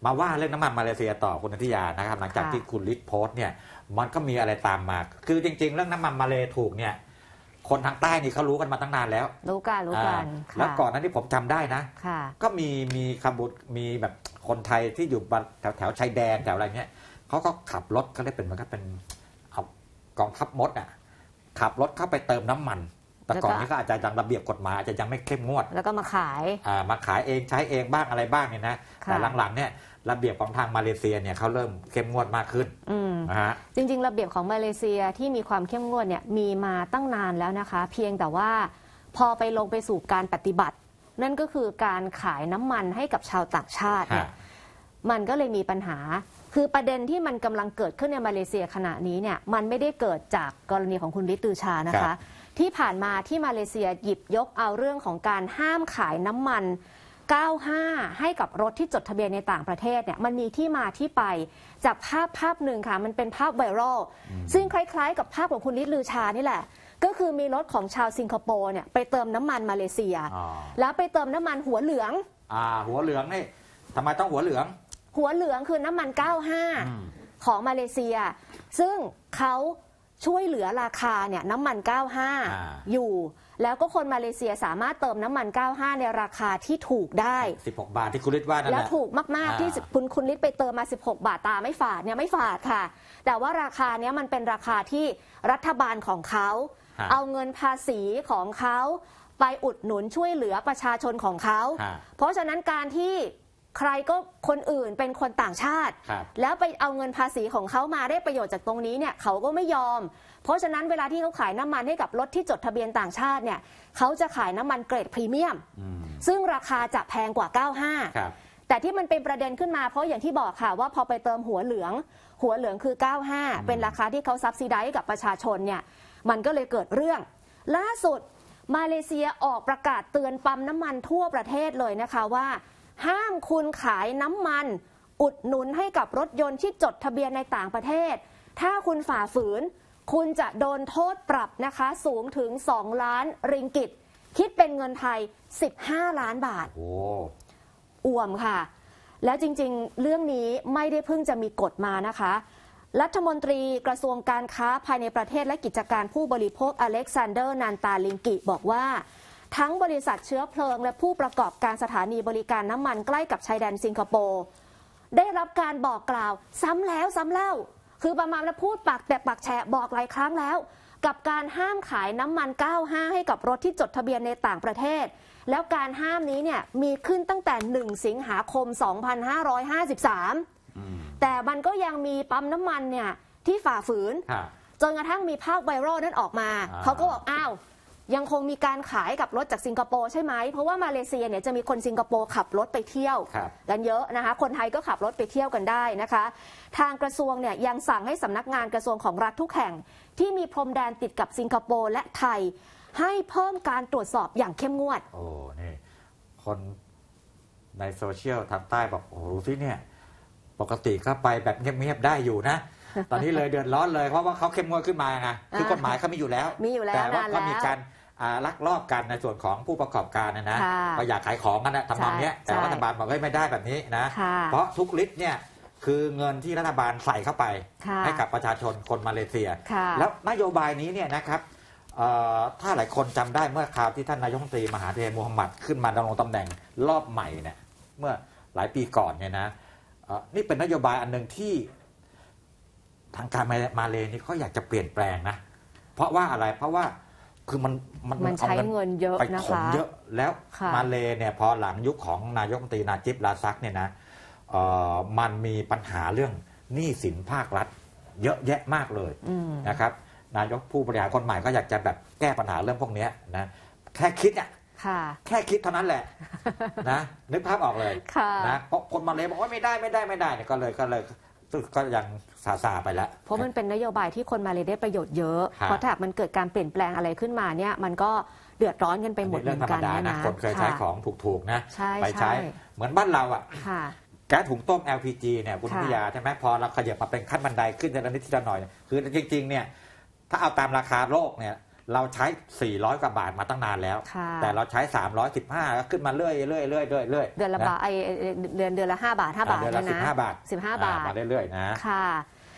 มาว่าเรื่องน้ำมันมาเลเซียต่อคุณนันทิยานะครับหลังจากที่คุณฤทธิ์โพสต์เนี่ยมันก็มีอะไรตามมาคือจริงๆเรื่องน้ำมันมาเลถูกเนี่ยคนทางใต้นี่เขารู้กันมาตั้งนานแล้วรู้กันแล้วก่อนนั้นที่ผมจำได้นะก็มีคำบุตรมีแบบคนไทยที่อยู่แถวชายแดนแถวอะไรเงี้ยเขาก็ขับรถเขาเรียกเป็นมันก็เป็นกองทัพมดอ่ะขับรถเข้าไปเติมน้ำมันแต่ก่อนนี้ก็อาจจะยังระเบียบกฎหมายอาจจะยังไม่เข้มงวดแล้วก็มาขายเองใช้เองบ้างอะไรบ้างเนี่ยนะแต่หลังๆเนี่ยระเบียบของทางมาเลเซียเนี่ยเขาเริ่มเข้มงวดมากขึ้นนะฮะจริงๆระเบียบของมาเลเซียที่มีความเข้มงวดเนี่ยมีมาตั้งนานแล้วนะคะเพียงแต่ว่าพอไปลงไปสู่การปฏิบัตินั่นก็คือการขายน้ำมันให้กับชาวต่างชาติเนี่ยมันก็เลยมีปัญหาคือประเด็นที่มันกำลังเกิดขึ้นในมาเลเซียขณะนี้เนี่ยมันไม่ได้เกิดจากกรณีของคุณฤทธิ์ ตือชานะคะที่ผ่านมาที่มาเลเซียหยิบยกเอาเรื่องของการห้ามขายน้ำมัน95ให้กับรถที่จดทะเบียนในต่างประเทศเนี่ยมันมีที่มาที่ไปจากภาพหนึ่งค่ะมันเป็นภาพไวรัลซึ่งคล้ายๆกับภาพของคุณฤทธิ์ ลือชานี่แหละก็คือมีรถของชาวสิงคโปร์เนี่ยไปเติมน้ำมันมาเลเซียแล้วไปเติมน้ำมันหัวเหลืองหัวเหลืองนี่ทำไมต้องหัวเหลืองคือน้ำมัน95ของมาเลเซียซึ่งเขาช่วยเหลือราคาเนี่ยน้ำมัน95อยู่แล้วก็คนมาเลเซียสามารถเติมน้ำมัน95ในราคาที่ถูกได้ 16 บาทที่คุณฤทธิ์ว่านั่นแหละแล้วถูกมากๆที่คุณฤทธิ์ไปเติมมา16 บาทตาไม่ฝาดเนี่ยไม่ฝาดค่ะแต่ว่าราคาเนี้ยมันเป็นราคาที่รัฐบาลของเขาเอาเงินภาษีของเขาไปอุดหนุนช่วยเหลือประชาชนของเขาเพราะฉะนั้นการที่ใครก็คนอื่นเป็นคนต่างชาติแล้วไปเอาเงินภาษีของเขามาได้ประโยชน์จากตรงนี้เนี่ยเขาก็ไม่ยอมเพราะฉะนั้นเวลาที่เขาขายน้ำมันให้กับรถที่จดทะเบียนต่างชาติเนี่ยเขาจะขายน้ำมันเกรดพรีเมียมซึ่งราคาจะแพงกว่า95แต่ที่มันเป็นประเด็นขึ้นมาเพราะอย่างที่บอกค่ะว่าพอไปเติมหัวเหลืองคือ95เป็นราคาที่เขาซับซิไดซ์กับประชาชนเนี่ยมันก็เลยเกิดเรื่องล่าสุดมาเลเซียออกประกาศเตือนปั๊มน้ำมันทั่วประเทศเลยนะคะว่าห้ามคุณขายน้ำมันอุดหนุนให้กับรถยนต์ที่จดทะเบียนในต่างประเทศถ้าคุณฝ่าฝืนคุณจะโดนโทษปรับนะคะสูงถึง2 ล้านริงกิตคิดเป็นเงินไทย15 ล้านบาทอ่วมค่ะแล้วจริงๆเรื่องนี้ไม่ได้เพิ่งจะมีกฎมานะคะรัฐมนตรีกระทรวงการค้าภายในประเทศและกิจการผู้บริโภคอเล็กซานเดอร์นันตาลิงกิบอกว่าทั้งบริษัทเชื้อเพลิงและผู้ประกอบการสถานีบริการน้ำมันใกล้กับชายแดนสิงคโปร์ได้รับการบอกกล่าวซ้ำแล้วซ้ำเล่าคือประมาณแล้วพูดปากแตกปากแฉะบอกหลายครั้งแล้วกับการห้ามขายน้ำมัน95ให้กับรถที่จดทะเบียนในต่างประเทศแล้วการห้ามนี้เนี่ยมีขึ้นตั้งแต่1 สิงหาคม 2553แต่มันก็ยังมีปั๊มน้ำมันเนี่ยที่ฝ่าฝืนจนกระทั่งมีภาพไวรัลนั้นออกมาเขาก็บอกอ้าวยังคงมีการขายกับรถจากสิงคโปร์ใช่ไหมเพราะว่ามาเลเซียเนี่ยจะมีคนสิงคโปร์ขับรถไปเที่ยวกันเยอะนะคะคนไทยก็ขับรถไปเที่ยวกันได้นะคะทางกระทรวงเนี่ยยังสั่งให้สำนักงานกระทรวงของรัฐทุกแห่งที่มีพรมแดนติดกับสิงคโปร์และไทยให้เพิ่มการตรวจสอบอย่างเข้มงวดโอ้นี่คนในโซเชียลทางใต้บอกโอ้รู้สิเนี่ยปกติก็ไปแบบเงียบๆได้อยู่นะตอนนี้เลยเดือดร้อนเลยเพราะว่าเขาเข้มงวดขึ้นมาไงคือกฎหมายเขามีอยู่แล้วแต่ว่าก็มีการลักลอบกันในส่วนของผู้ประกอบการนะก็อยากขายของกันนะทำนองนี้แต่รัฐบาลบอกไม่ได้แบบนี้นะเพราะทุกลิตรเนี่ยคือเงินที่รัฐบาลใส่เข้าไปให้กับประชาชนคนมาเลเซียแล้วนโยบายนี้เนี่ยนะครับถ้าหลายคนจำได้เมื่อคราวที่ท่านนายกรัฐมนตรีมหาเทมูฮัมหมัดขึ้นมาดำรงตำแหน่งรอบใหม่เนี่ยเมื่อหลายปีก่อนเนี่ยนะนี่เป็นนโยบายอันหนึ่งที่ทางการมาเลนี่เขาอยากจะเปลี่ยนแปลงนะเพราะว่าอะไรเพราะว่าคือมันใช้เงินเยอะไปถมเยอะแล้วมาเลเนี่ยพอหลังยุคของนายกรัฐมนตรีนาจิบราซักเนี่ยนะมันมีปัญหาเรื่องหนี้สินภาครัฐเยอะแยะมากเลยนะครับนายกผู้บริหารคนใหม่ก็อยากจะแบบแก้ปัญหาเรื่องพวกนี้นะแค่คิดอ่ะแค่คิดเท่านั้นแหละนะนึกภาพออกเลยนะเพราะคนมาเลบอกว่าไม่ได้เนี่ยก็เลยก็ยังซาไปแล้วเพราะมันเป็นนโยบายที่คนมาเลได้ประโยชน์เยอะเพราะถ้ามันเกิดการเปลี่ยนแปลงอะไรขึ้นมาเนี่ยมันก็เดือดร้อนกันไปหมดเหมือนกันนะคนเคยใช้ของถูกๆนะไปใช้เหมือนบ้านเราอ่ะแก๊สถุงต้ม LPG เนี่ยคุณพิยาใช่ไหมพอเราขยับมาเป็นขั้นบันไดขึ้นทีละนิดทีละหน่อยคือจริงๆเนี่ยถ้าเอาตามราคาโลกเนี่ยเราใช้400กว่าบาทมาตั้งนานแล้วค่ะแต่เราใช้315ก็ขึ้นมาเรื่อยๆเรื่อยๆเดือนละบาทเดือนละ5 บาท5 บาทเดือนละนะ 15 บาท 15 บาทมาเรื่อยๆนะค่ะ